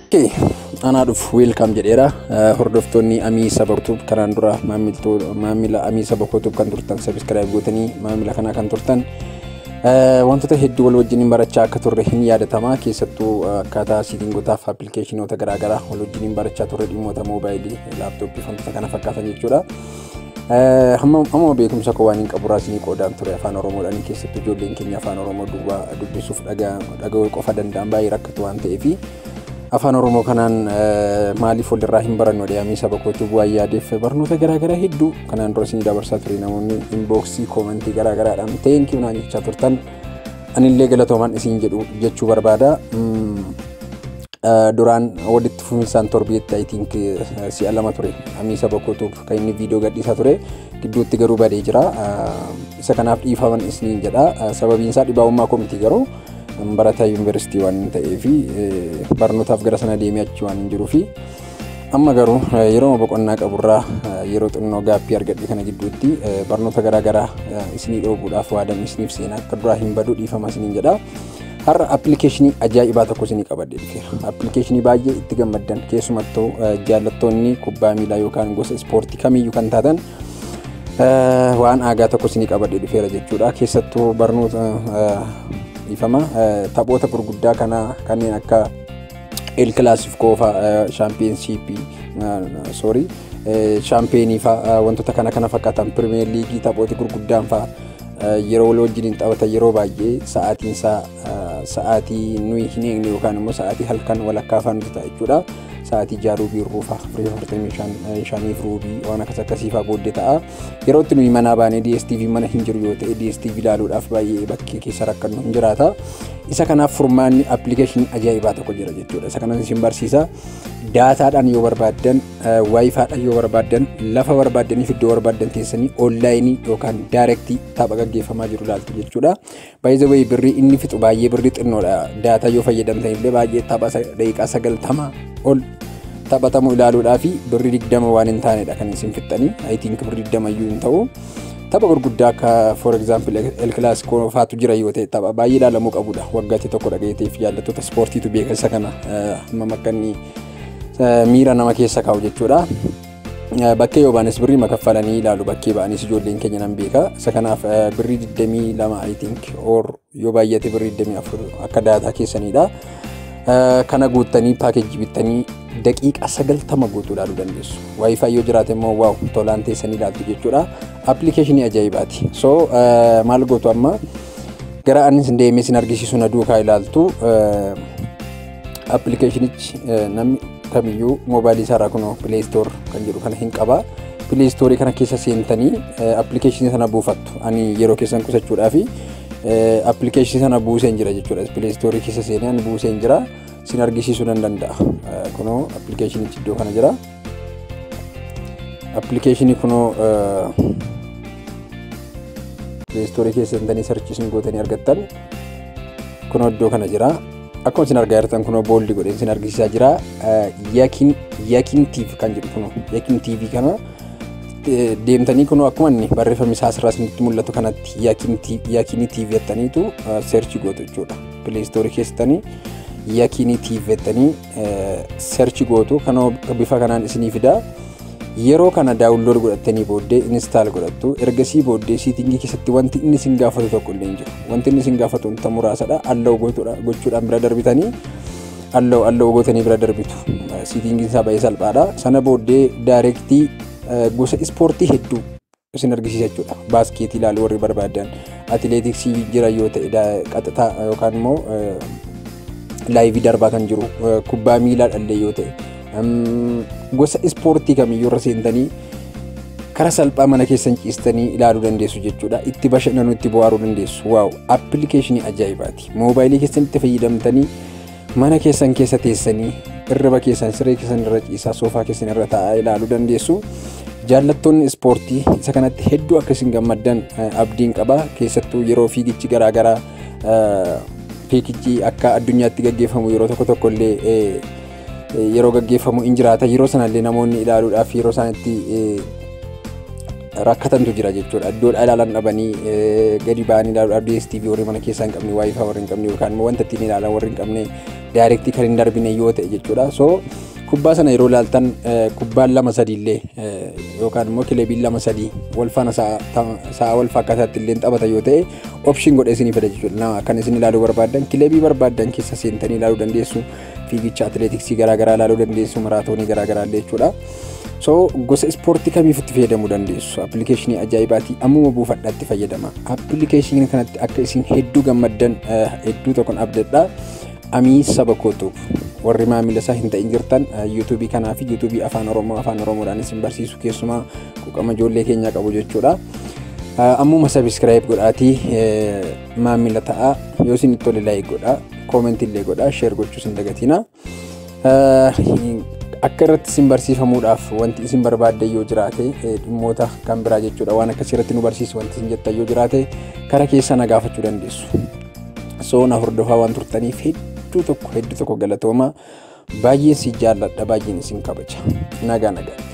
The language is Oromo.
Okay, ana dhuf welcome jedheera. Hordoftoonni Amii Saba YouTube kanaan dura maamila Amii Saba YouTube kan turtan subscribe gootanii maamila kana kan turtan wantoota hedduu wal wajjin barachaa akka turre hin yaadatama. Keessattuu akkaataa settingotaaf applicationoota garaagaraa wal wajjin barachaa turre dhimmoota moobaayilii, laaptooppii wantoota kana fakkaatan jechuudha. Amma beekumsa koo waan hin qabu raasni qoodaan ture afaan Oromoodhaan keessattuu ijoolleen keenya afaan Oromoo dubbisuuf dhaga'uu qofa danda'an baay'ee rakkatu waan ta'eef afaan Oromoo kanaan maaliif walirraa hin barannu Amii Saba YouTube bu'aa yaadeef barnoota garaagaraa hedduu kanaan dura isin dabarsaa ture namoonni inboxii koomentii garaagaraadhaan thank you naan jechaa turtan anillee galatoomaan isin jedhu jechuu barbaada. Duraan walitti fufinsaan torbeetti I think si'a lama ture Amii Saba YouTube kan inni viidiyoo gadhiisaa ture gidduutti garuu badee jira. Isa kanaaf dhiifaman isin jedha. Sababiin isaa dhibaa'ummaa koomitii garuu barataa yuunivarsiitii waan ta'eef barnootaaf gara sana deemee achi waan hin jiruuf amma garuu yeroo boqonnaa qaburraa yeroo xinnoo gaappii argadhe kana gidduutti barnoota garaagaraa isinii dhoobuudhaaf waadame isiniif seenaa akka duraa hin badu dhiifama isiniin jedha. Har'a appilikeeshinii ajaa'ibaa tokko isinii qabadhee dhufeera. Appilikeeshinii baay'ee itti gammaddan keessumattuu jaallattoonni kubbaa miilaa yookaan gosa ispoortii kamiyyuu kan taatan waan aagaa tokko isinii qabadhee dhufeera jechuudha. Keessattuu barnoota ifama taphoota gurguddaa kana kanneen akka El Clasico fa Championship Championii fa wantoota kana fakkaatan Premier League taphoota gurguddaan fa yeroo wal wajjin taphatan yeroo baay'ee sa'aatii nuyi hin eegne yookaan immoo sa'aatii halkan walakkaa afaan ta'a jechuudha. Sa'aatii 6 ruufa 45 ruubii waan akkasii faa booddee ta'a. Yeroo itti nuyi manaa baanee DSTV mana hin jiru yoo ta'e DSTV ilaaluudhaaf baay'ee bakkee keessa rakkannu hin jiraata. Isa kanaaf furmaanni appilikeeshinii ajaa'ibaa tokko jira jechuudha. Isa kanas isin barsiisa. Daataadhaan yoo barbaaddan, waayifaadhaan yoo barbaaddan, lafa barbaaddaniif iddoo barbaaddan teessanii onlaayinii yookaan daayirektii tapha gaggeeffamaa jiru ilaaltu jechuudha. By the way birrii inni fixu baay'ee birrii xinnoodha. Daataa yoo fayyadamtan illee baay'ee tapha daqiiqaa 90 ol taphatamu ilaaluudhaaf birrii 20 waan hin taanedha kan isin fixxanii. I think birrii 20 iyyuu hin ta'u. Tapha gurguddaa akka for example El Clasico faatu jira yoo ta'e tapha baay'ee ilaalamuu qabudha. Waggaatti tokko dhagayeteef jaallattoota ispoortiitu beeka isa kana amma makkanni miira nama keessa kaa'u jechuudha. Bakkee yoo baanes birrii makaffalanii ilaalu bakkee baanis ijoolleen keenya nan beeka. Isa kanaaf birrii 22 I think or yoo baay'ate birrii 24 akka daataa keessanidha. Kana guuttanii paakeejii bittanii daqiiqa 90 guutuu ilaaluu dandeessu. Waayifaa yoo jiraate immoo waaw tolaan teessanii ilaaltu jechuudha. Appilikeeshinii ajaa'ibaati. So maal gootu amma gara anis deemee sin argisiisu na duukaa ilaaltu appilikeeshinichi namni kamiyyuu moobaayilii isaarraa kunoo Play Store kan jedhu kana hin qaba. Play Store kana keessa seentanii appilikeeshinii sana buufattu. Ani yeroo keessan qusachuudhaaf appilikeeshinii sana buuseen jira jechuudha. Play Store keessa seenee ani buuseen jira. Sin argisiisuu nan danda'a. Kunoo appilikeeshinichi iddoo kana jira. Appilikeeshinii kunoo Play Store keessa seentanii sarchiisin gootanii argattan kunoo iddoo kana jira. Akkuma isin argaa jirtan kunoo booldi godheen isin argisiisaa jira. Yakin TV kan jedhu kunoo Yakin TV kana deemtanii kunoo akkuma inni barreeffamni isaa asirraa isinitti mul'atu kanatti Yakin TV jettaniitu search gootu jechuudha. Play Store keessatti Yakin TV jettanii search gootu kanoo bifa kanaan isinii fida. Yeroo kana daawunlood godhattanii booddee install godhattu ergasii booddee siitingii keessatti wanti inni isin gaafatu tokko illee hin jiru. Wanti inni isin gaafatu wanta muraasadha. Allow gochuudhaan bira darbitanii allow gootanii bira darbitu. Siitingiin isaa baay'ee salphaadha. Sana booddee daayirektii gosa ispoortii hedduu isin argisiisa jechuudha. Baaskeetii ilaaluu warri barbaadan, atileetiksii jira yoo ta'e qaxxataa yookaan immoo laayivii darbaa kan jiru, kubbaa miilaa dhallee yoo ta'e gosa ispoortii kamiyyuu irra seentanii karaa salphaa mana keessan ciistanii ilaaluu dandeessu jechuudha. Itti bashannanuu itti bohaaruu dandeessu. Waaw appilikeeshinii ajaa'ibaati. Moobaayilii keessan itti fayyadamtanii mana keessan keessa teessanii irriba keessan siree keessan irra ciisaa soofaa keessan irra taa'aa ilaaluu dandeessu. Jaallattoonni ispoortii isa kanatti hedduu akka isin gammaddan abdiin qaba. Keessattuu yeroo fiigichi garaagaraa fiigichi akka addunyaatti gaggeeffamu yeroo tokko illee yeroo gaggeeffamu in jiraata. Yeroo sanallee namoonni ilaaluudhaaf yeroo sanatti rakkatantu jira jechuudha. Iddoodhaa ilaalan dhabanii gadi ba'anii ilaaluudhaaf DSTV warri mana keessaa hin qabne, Wi-Fi warri hin qabne yookaan immoo wanta ittiin ilaalan warri hin qabne Direct kan hin darbine yoo ta'e jechuudha. So kubbaa sana yeroo ilaaltan kubbaan 2-3 illee yookaan immoo kilabiin 2-3 wal faana sa'a wal fakkaataatti illee taphata yoo ta'e option godhee isinii fida jechuudha. Kan isin ilaaluu barbaadan kilabii barbaadan keessa seentanii ilaaluu dandeessu. Fiigicha atileetiksii garaagaraa ilaaluu dandeessu, maraatoonii garaagaraa illee jechuudha. So gosa ispoortii kamiifitti fayyadamuu dandeessu. Appilikeeshinii ajaa'ibaati. Ammuma buufadhaatti fayyadama. Appilikeeshinii kanatti akka isin hedduu gammaddan hedduu tokkoon abdadha. Amii saba kootuuf warri maamila isaa hin ta'in jirtan yuutuubii kanaa fi yuutuubii afaan oromoodhaan isin barsiisu keessumaa quuqama ijoollee keenyaa qabu jechuudha. Ammuma sabiskiraayib godhaatii maamila ta'a. Yoo isin itti tole laayik godhaa, koomentii illee godhaa, sheer gochuus hin dagatina. Akka irratti isin barsiifamuudhaaf wanti isin barbaadde yoo jiraate dhimmoota kan biraa jechuudha. Waan akkasii irratti nu barsiisu wanti isin jettan yoo jiraate karaa keessa na gaafachuu dandeessu. So na hordofaa waan turtaniif hedduu tokko galatooma. Baay'een si jaalladha, baay'een isin kabaja. Nagaa.